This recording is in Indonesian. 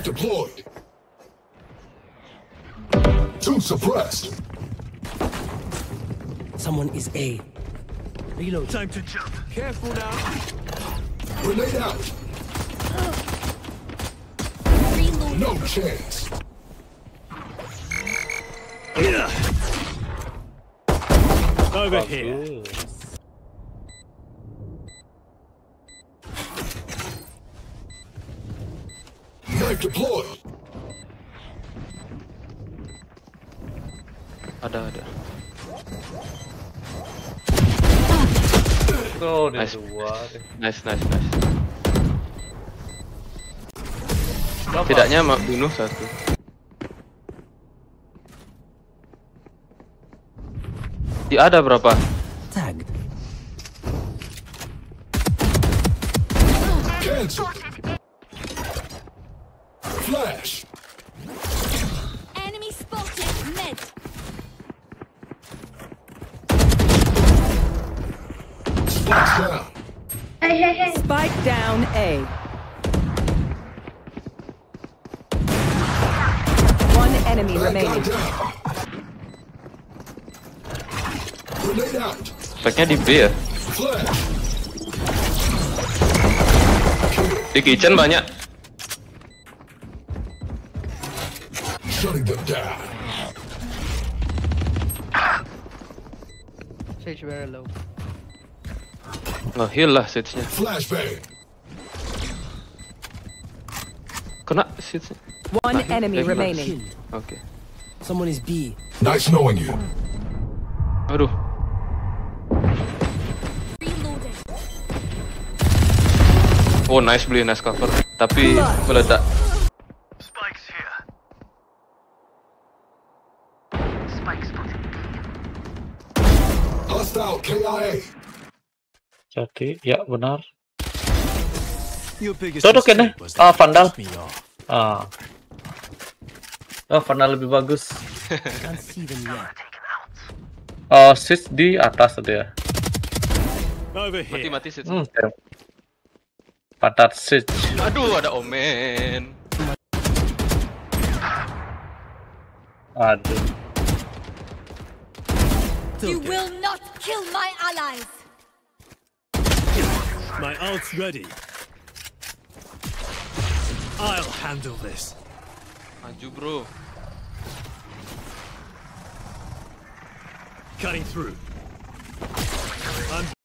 deployed. Two suppressed. Someone is A. Reload. Time to jump. Careful now. Grenade out. Reload. No chance. Over here. Knife deployed. Ada. Oh, Nice. dua. Nice. Tidaknya bunuh satu. Di ada berapa? Tagged. Cancel. Flash. Enemy spotted. Mid. Spikes down. Spike down A. One enemy Bad guy remaining. down. Grenade out. Speknya di B ya. Flash. Di kitchen banyak. Shutting them down. Sage very low. Nge-heal lah Sage-nya. Flashbang. Kena Sage-nya. One Nah, enemy lagi remaining. Kill. Oke. Someone is B. Nice knowing you. Aduh. Reloaded. Oh nice cover. Tapi meledak. Spikes here. Hostile KIA. Jadi, ya benar. Your biggest Cocok ini. mistake was Ah, that you Vandal. pissed me off. Ah. Oh, Vandal lebih bagus. Can't see them yet. Oh, Sis di atas tadi ya. Over here. Mati Sage. Patat Sis. Aduh ada Omen. Aduh. You will not kill my allies. My ult's ready. I'll handle this. Maju bro. Cutting through. I'm